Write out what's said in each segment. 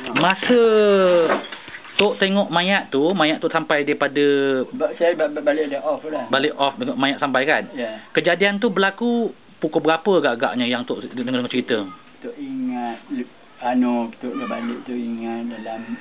Masa Tok tengok mayat tu sampai daripada saya balik dah off lah. Balik off tengok mayat sampai kan? Ya. Kejadian tu berlaku pukul berapa agak-agaknya yang Tok dengar cerita? Tok ingat Tok dah balik tu ingat dalam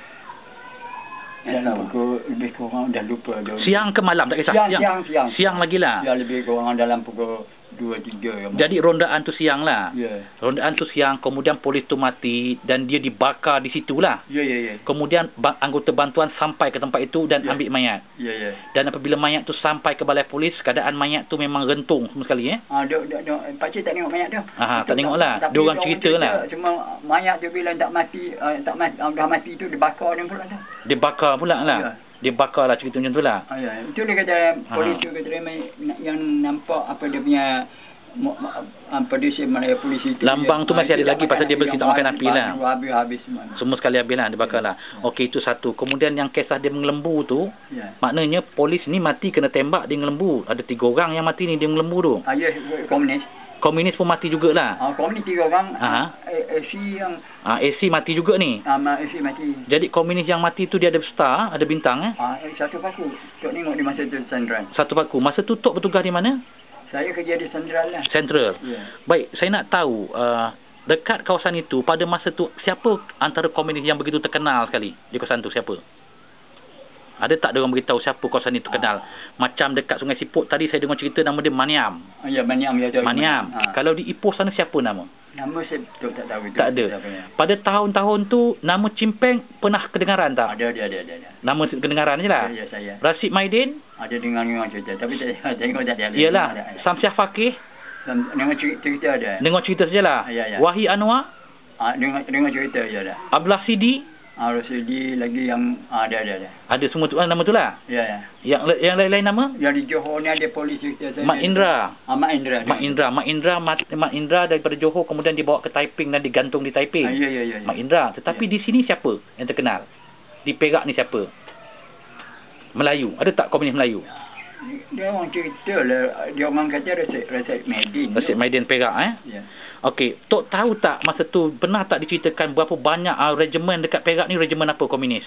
pukul lebih kurang dah lupa dah. Siang ke malam tak kisah? Siang lagi lah. Ya, lebih kurang dalam pukul 2-3. Jadi rondaan tu siang lah. Ya. Rondaan tu siang, kemudian polis tu mati dan dia dibakar di situlah. Ya. Kemudian anggota bantuan sampai ke tempat itu dan ambil mayat. Ya. Dan apabila mayat tu sampai ke balai polis, keadaan mayat tu memang rentung semua sekali Pakcik tak tengok mayat tu. Tak tengok lah. Dia orang cerita lah. Cuma mayat tu bila dah mati tu dibakar dia pula dah. Dibakar pula lah. Ya. Dia bakar lah cerita macam tu lah. Ya. Itu dia kata polis tu kata dia yang nampak apa dia punya producer Malaya polis itu. Lambang tu masih ada lagi pasal dia bercerita makan api lah. Habis semua sekali habis lah, dia bakar lah. Okey, itu satu. Kemudian yang kisah dia mengelembu tu, maknanya polis ni mati kena tembak dia mengelembu. Ada 3 orang yang mati ni dia mengelembu tu. Ya, komunis. Komunis pun mati jugalah. Komunis 3 orang. AC yang AC mati juga ni. AC mati. Jadi komunis yang mati tu dia ada star, ada bintang satu paku. Tok tengok di masa tu Sentral. Satu paku. Masa tu Tok bertugas di mana? Saya kerja di Sentral lah. Sentral. Ya. Baik, saya nak tahu dekat kawasan itu pada masa tu siapa antara komunis yang begitu terkenal sekali di kawasan tu, siapa? Ada tak dia orang beritahu siapa kawasan itu kenal? Macam dekat Sungai Siput tadi saya dengar cerita nama dia Maniam. Ya, Maniam. Maniam. Kalau di Ipoh sana siapa nama? Nama saya tak tahu itu. Tak ada. Pada tahun-tahun tu nama Cimpeng pernah kedengaran tak? Ada. Nama kedengaran je lah. Ya, saya. Rasid Maidin? Ada dengar cerita tapi saya tengok tak ada. Iyalah. Samsiah Fakih? Dengar cerita ada. Dengar cerita sajalah. Ya. Wahid Anwar? Dengar cerita je ada. Abdullah Sidi? Rosidi lagi yang ada. Ada semua tu nama tu lah. Ya. Yang lain-lain nama? Yang di Johor ni ada polis cerita saya. Mak Indra. Mak Indra daripada Johor kemudian dibawa ke Taiping dan digantung di Taiping. Ya. Mak Indra. Tetapi di sini siapa yang terkenal? Di Perak ni siapa? Melayu. Ada tak komunis Melayu? Dia orang cerita lah. Dia orang kata Rasid Maidin. Rasid Maidin Perak Ya. Okey, Tok tahu tak masa tu pernah tak diceritakan berapa banyak regimen dekat Perak ni, regimen apa komunis?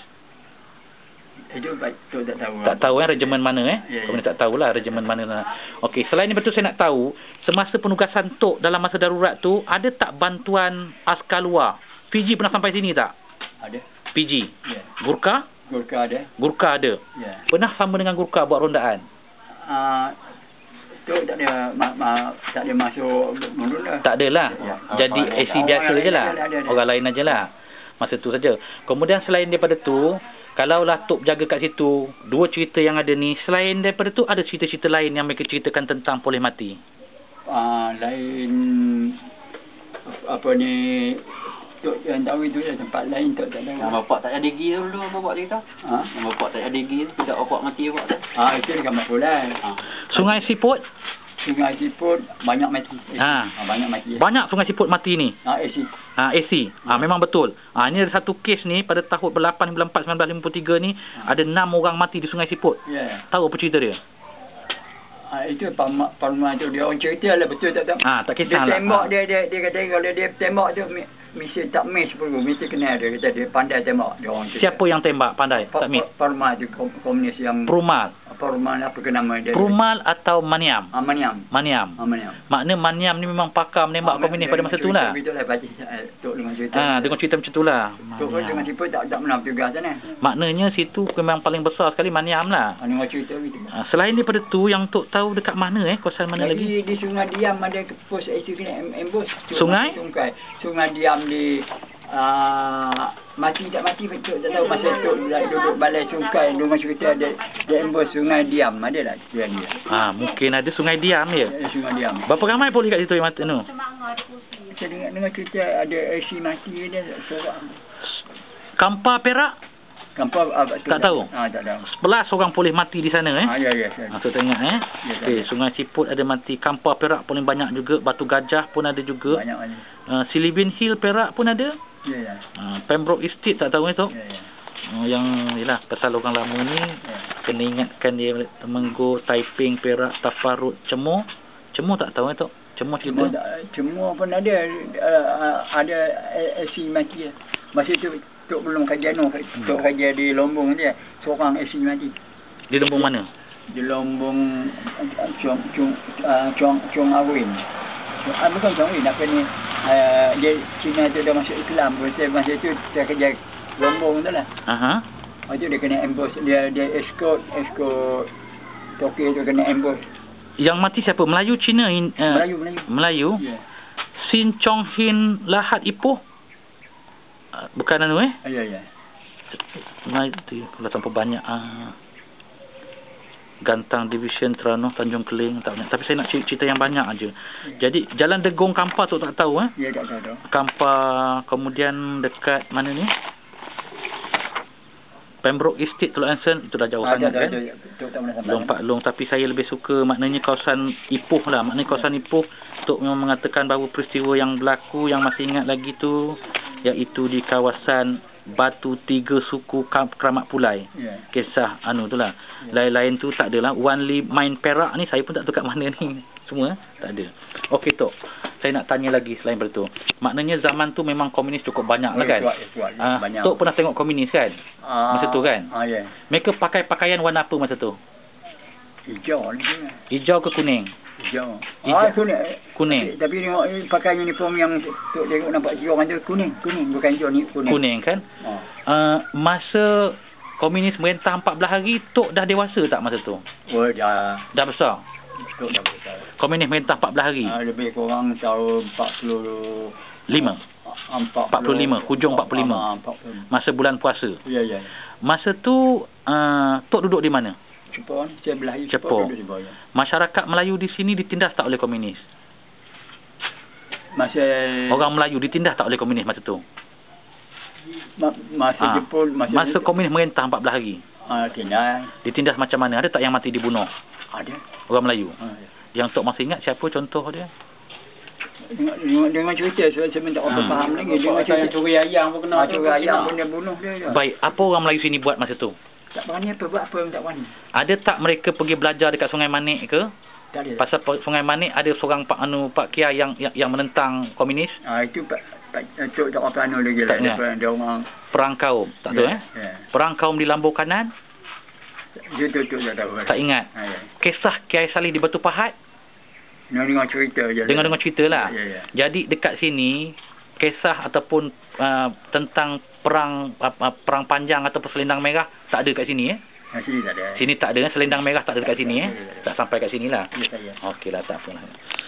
Itu Tok tak tahu. Tak tahu regimen mana Ya. Komunis tak tahulah regimen mana. Okey, selain itu betul saya nak tahu semasa penugasan Tok dalam masa darurat tu ada tak bantuan askar luar? Fiji pernah sampai sini tak? Ada. Fiji. Ya. Gurkha ada. Ya. Pernah sama dengan Gurkha buat rondaan? Tok tak ada masuk mundur lah. Tak adalah. Ya. Jadi AC biasa je lah. Orang lain aja lah. Masa tu saja. Kemudian selain daripada tu, kalaulah Tok berjaga kat situ, 2 cerita yang ada ni, selain daripada tu ada cerita-cerita lain yang mereka ceritakan tentang polis mati? Lain apa ni, Tok yang tahu itu je, tempat lain Tok tak tahu. Yang bapak tak ada gigi dulu bapak cerita. Yang bapak tak ada gigi tidak bapak mati bapak tu. Itu dekat Mapulan. Sungai Siput? Sungai Siput banyak mati. Banyak mati. Banyak Sungai Siput mati ni. AC. AC. Memang betul. Ini ada satu kes ni pada tahun 1953 ni ada 6 orang mati di Sungai Siput. Ya. Tahu apa cerita dia? Itu Parma tu dia orang cerita lah, betul tak? Tak kisah dia lah. Tembak dia kata kalau dia tembak tu mesti tak miss pun, mesti kena dia kata dia pandai tembak dia orang. Siapa yang tembak pandai? Tak miss. Parma tu komunis yang Perumal. Parma apa ke nama dia? Perumal atau Maniam? Maniam. Makna Maniam ni memang pakar menembak komunis pada masa tu lah. Betul lah baca Tok dengan cerita. Dengan cerita macam tu lah. Tok dengan tipu tak pernah bertugas sana. Maknanya situ memang paling besar sekali Maniam lah. Dengan cerita gitu. Selain daripada tu yang Tok tahu dekat mana kawasan mana lagi? Di Sungai Diam ada pos AC kena embus. Sungai Diam di mati tak mati betul tak tahu masa Tok duduk balai Sungkai rumah cerita ada embus Sungai Diam ada lah dia. Mungkin ada Sungai Diam ya. Sungai Diam. Berapa ramai polis kat situ yang mati tu? Saya dengar cerita ada AC mati dia seorang. Kampar Perak? Kampar tak tahu. Tak tahu. 11 orang polis mati di sana Ya. So tengok Okey, Sungai Siput ada mati, Kampar Perak paling banyak juga, Batu Gajah pun ada juga. Banyak. Silibin Hill Perak pun ada. Ya. Pembroke Estate tak tahu itu. Ya. Yang yalah pasal orang lama ni kena ingatkan dia Temenggur, Taiping, Perak, Tafarut, Cemor tak tahu itu. Cemor cerita. Cemor pun ada AC mati. Masa tu Tok belum kerja Tok kerja di Lombong dia. Seorang isteri mati. Di Lombong mana? Di Lombong Chong Awin. Bukan Chong Awin, apa ni? Dia Cina tu dah masuk Islam. Masa tu dia kerja Lombong tu lah. Aha. Lepas tu dia kena ambush. Dia escort Tokyo tu kena ambush. Yang mati siapa? Melayu, Cina? Melayu? Ya. Sin Chong Hin Lahat Ipoh? Bukan anu Ya. Melayu tu kalau tanpa banyak Gantang Division Terengganu Tanjung Keling tak banyak. Tapi saya nak cerita yang banyak aja. Jadi Jalan Degong Kampar tu tak tahu Ya, tak tahu. Kampar, kemudian dekat mana ni? Pembroke Estate Teluk Anson, itu dah jauh sangat kan? Lompat long, tapi saya lebih suka maknanya kawasan Ipoh lah. Maknanya kawasan Ipoh Tok memang mengatakan bahawa peristiwa yang berlaku yang masih ingat lagi tu iaitu di kawasan Batu Tiga Suku Keramat Pulai. Kisah anu tu lah. Lain-lain tu tak adalah. Wanli main Perak ni saya pun tak tahu kat mana ni. Semua tak ada. Okey Tok, saya nak tanya lagi selain daripada tu. Maknanya zaman tu memang komunis cukup banyak lah kan? Banyak. Tok pernah tengok komunis kan? Masa tu kan? Ya. Mereka pakai pakaian warna apa masa tu? Hijau ni. Hijau ke kuning? Hijau. Kuning. Tapi tengok pakai uniform yang Tok tengok nampak orang tu kuning, bukan hijau ni kuning. Kuning kan? Masa komunis merentah 14 hari, Tok dah dewasa tak masa tu? Oh, dah. Dah besar? Tok dah besar. Komunis merentah 14 hari? Lebih kurang tahun 45, hujung 45. Masa bulan puasa. Ya. Masa tu Tok duduk di mana? Cepo, sebelah Cepo. Masyarakat Melayu di sini ditindas tak oleh komunis? Orang Melayu ditindas tak oleh komunis masa tu? Masa Jepun, masa komunis merentah 14 hari. Ditindas macam mana? Ada tak yang mati dibunuh? Ada. Orang Melayu. Yang Tok masih ingat siapa contoh dia? Dengan cerita saya minta orang faham lagi. Dengan cerita curi ayam pun kena. Curi ayam pun dia bunuh dia. Baik, apa orang Melayu sini buat masa tu? Tak berani apa, buat apa yang tak berani. Ada tak mereka pergi belajar dekat Sungai Manik ke? Tak ada. Pasal Sungai Manik ada seorang Pak Kiai yang menentang komunis. Itu Pak Cok tak apa anu lagi lah. Dia orang Perang Kaum, tak tahu Perang Kaum di Lambung Kanan? Dia tu tak tahu. Tak ingat. Kisah Kiai Salih di Batu Pahat? Dengar cerita je. Dengar cerita lah. Ya. Jadi dekat sini kisah ataupun tentang perang panjang ataupun selendang merah tak ada kat sini Sini tak ada. Sini tak ada, selendang merah tak ada dekat sini Tak sampai kat sinilah. Ya. Okeylah, tak apalah.